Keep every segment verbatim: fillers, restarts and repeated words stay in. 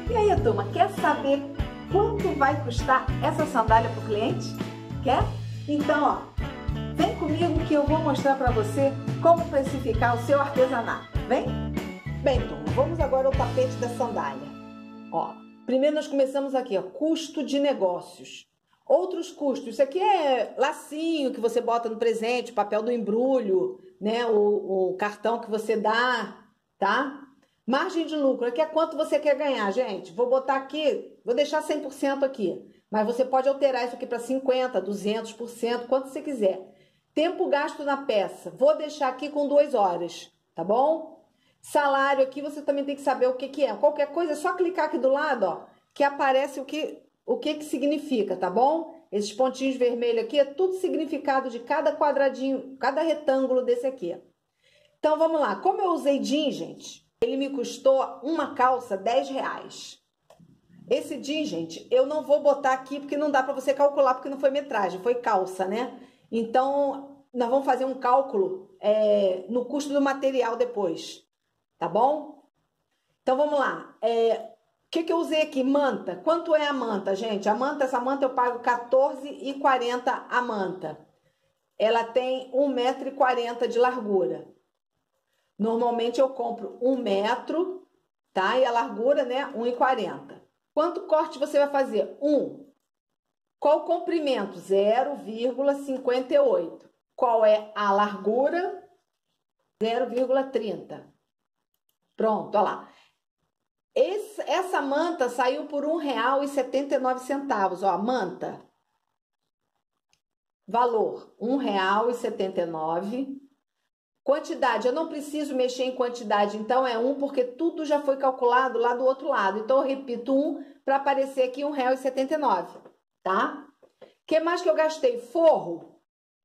E aí, turma, quer saber quanto vai custar essa sandália para o cliente? Quer? Então, ó, vem comigo que eu vou mostrar para você como precificar o seu artesanato. Vem? Bem, turma, vamos agora ao tapete da sandália. Ó, primeiro nós começamos aqui, ó, custo de negócios. Outros custos, isso aqui é lacinho que você bota no presente, papel do embrulho, né, o, o cartão que você dá, tá? Margem de lucro, aqui é quanto você quer ganhar, gente. Vou botar aqui, vou deixar cem por cento aqui, mas você pode alterar isso aqui para cinquenta por cento, duzentos por cento, quanto você quiser. Tempo gasto na peça, vou deixar aqui com duas horas, tá bom? Salário aqui você também tem que saber o que que é. Qualquer coisa é só clicar aqui do lado, ó, que aparece o que, o que que significa, tá bom? Esses pontinhos vermelhos aqui é tudo significado de cada quadradinho, cada retângulo desse aqui. Então vamos lá, como eu usei jeans, gente, ele me custou uma calça dez reais. Esse jeans, gente, eu não vou botar aqui porque não dá para você calcular, porque não foi metragem, foi calça, né? Então, nós vamos fazer um cálculo é, no custo do material depois, tá bom? Então, vamos lá. É, o que que eu usei aqui? Manta. Quanto é a manta, gente? A manta, essa manta eu pago quatorze reais e quarenta centavos a manta. Ela tem um metro e quarenta de largura. Normalmente eu compro um metro, tá? E a largura, né? um e quarenta. Quanto corte você vai fazer? um. Qual o comprimento? zero vírgula cinquenta e oito. Qual é a largura? zero vírgula trinta. Pronto, olha lá. Esse, essa manta saiu por um real e setenta e nove centavos. Ó, manta. Valor, um real e setenta e nove centavos. Quantidade, eu não preciso mexer em quantidade, então é um, porque tudo já foi calculado lá do outro lado. Então eu repito um para aparecer aqui um real e setenta e nove centavos, tá? O que mais que eu gastei? Forro.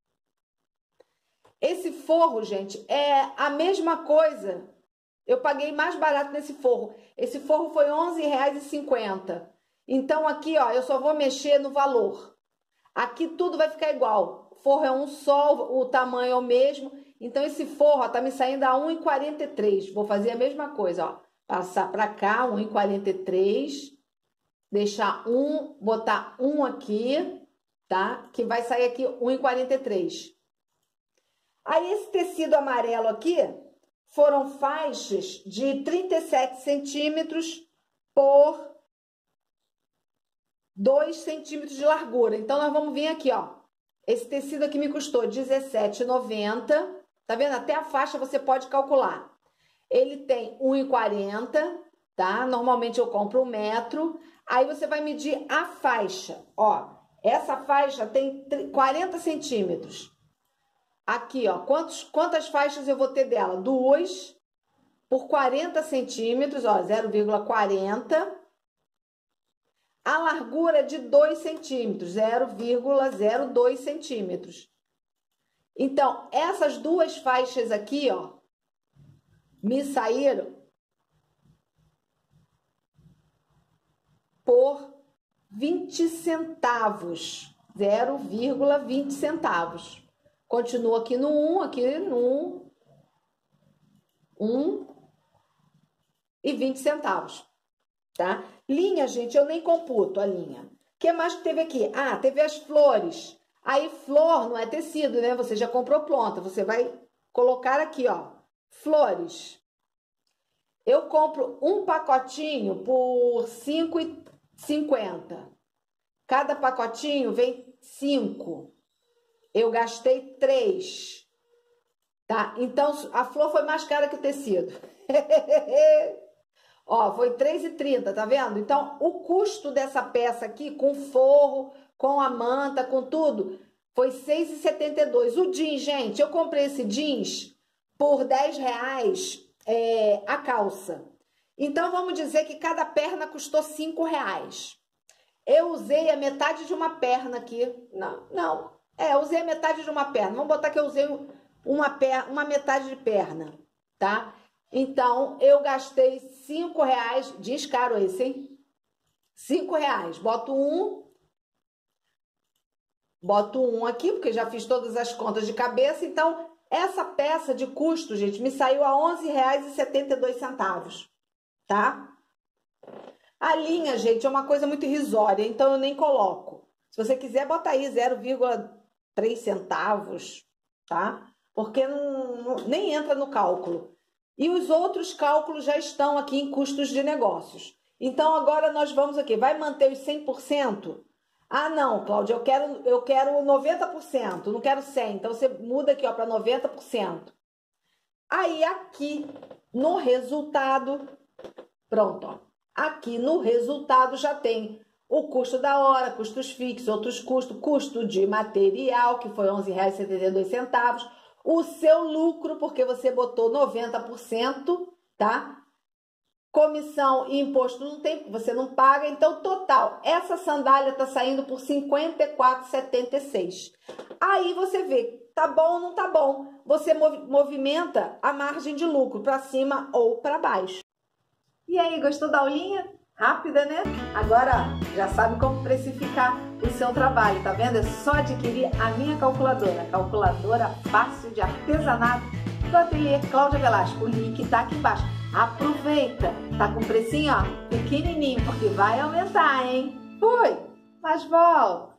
Esse forro, gente, é a mesma coisa. Eu paguei mais barato nesse forro. Esse forro foi onze reais e cinquenta centavos. Então aqui, ó, eu só vou mexer no valor. Aqui tudo vai ficar igual. O forro é um só, o tamanho é o mesmo. Então, esse forro, ó, tá me saindo a um real e quarenta e três centavos. Vou fazer a mesma coisa, ó. Passar pra cá, um real e quarenta e três centavos. Deixar um, botar um aqui, tá? Que vai sair aqui um real e quarenta e três centavos. Aí, esse tecido amarelo aqui foram faixas de trinta e sete centímetros por dois centímetros de largura. Então, nós vamos vir aqui, ó. Esse tecido aqui me custou dezessete reais e noventa centavos. Tá vendo? Até a faixa você pode calcular. Ele tem um real e quarenta centavos, tá? Normalmente eu compro um metro. Aí você vai medir a faixa. Ó, essa faixa tem quarenta centímetros. Aqui, ó, quantos, quantas faixas eu vou ter dela? Duas por quarenta centímetros, ó, zero vírgula quarenta. A largura de dois centímetros, zero vírgula zero dois centímetros. Então, essas duas faixas aqui, ó, me saíram por vinte centavos, zero vírgula vinte centavos. Continua aqui no um, aqui no um e vinte centavos, tá? Linha, gente, eu nem computo a linha. O que mais que teve aqui? Ah, teve as flores. Aí, flor não é tecido, né? Você já comprou pronta. Você vai colocar aqui, ó, flores. Eu compro um pacotinho por cinco reais e cinquenta centavos. Cada pacotinho vem cinco. Eu gastei três. Tá? Então, a flor foi mais cara que o tecido. Ó, foi três reais e trinta centavos, tá vendo? Então, o custo dessa peça aqui, com forro, com a manta, com tudo, foi seis reais e setenta e dois centavos. O jeans, gente, eu comprei esse jeans por dez reais é, a calça. Então, vamos dizer que cada perna custou cinco reais. Eu usei a metade de uma perna aqui. Não, não. É, eu usei a metade de uma perna. Vamos botar que eu usei uma, perna, uma metade de perna, tá? Então, eu gastei cinco reais. Jeans caro esse, hein? cinco reais. Boto um. Boto um aqui, porque já fiz todas as contas de cabeça. Então, essa peça de custo, gente, me saiu a onze reais e setenta e dois centavos, tá? A linha, gente, é uma coisa muito irrisória, então eu nem coloco. Se você quiser, bota aí zero vírgula três centavos, tá? Porque não, não, nem entra no cálculo. E os outros cálculos já estão aqui em custos de negócios. Então, agora nós vamos aqui. Vai manter os cem por cento? Ah, não, Cláudia, eu quero, eu quero noventa por cento, não quero cem por cento. Então, você muda aqui para noventa por cento. Aí, aqui no resultado, pronto, ó. Aqui no resultado já tem o custo da hora, custos fixos, outros custos, custo de material, que foi onze reais e setenta e dois centavos, o seu lucro, porque você botou noventa por cento, tá? Comissão e imposto não tem, você não paga, então total, essa sandália tá saindo por cinquenta e quatro reais e setenta e seis centavos. Aí você vê, tá bom ou não tá bom, você movimenta a margem de lucro para cima ou para baixo. E aí, gostou da aulinha? Rápida, né? Agora já sabe como precificar o seu trabalho, tá vendo? É só adquirir a minha calculadora, calculadora fácil de artesanato do ateliê Cláudia Velasco. O link tá aqui embaixo. Aproveita, tá com precinho, ó, pequenininho, porque vai aumentar, hein? Fui, mas volto.